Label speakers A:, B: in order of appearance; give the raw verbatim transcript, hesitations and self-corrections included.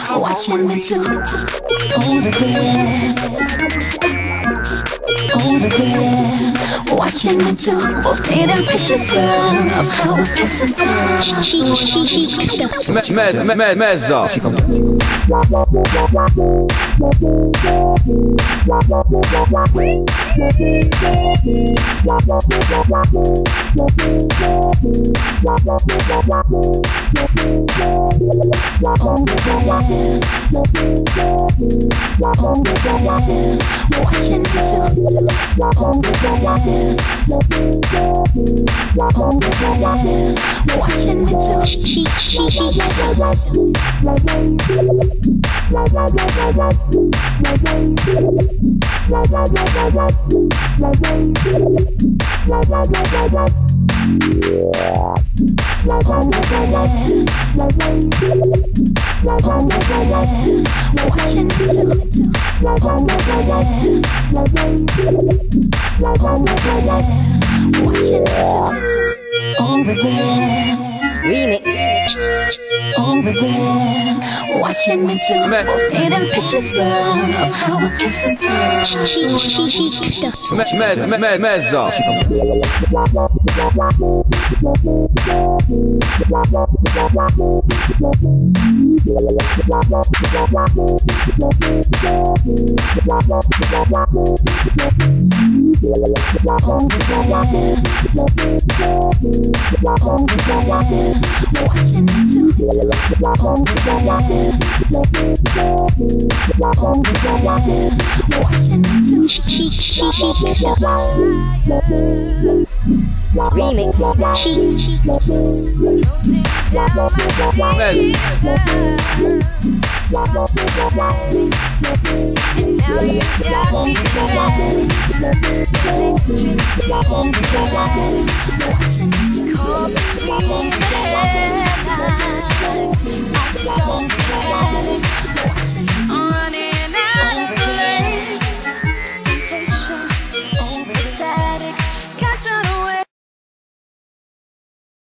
A: watching me do all the good, all the good, watching me do both painting pictures of how we kiss and feel. She, she, she, she,
B: me, me, me, mezzo.
A: Watching me do all the good, watching me do she, she, she, watching me do watching me do over there.
C: Remix.
A: Over there, watching me do both painting pictures of how we kiss and feel. She, she, she, she,
B: Me, me, me, mezzo.
A: watching me do watching me do she, she, she,
C: Remix. She, she,
A: Mezzo.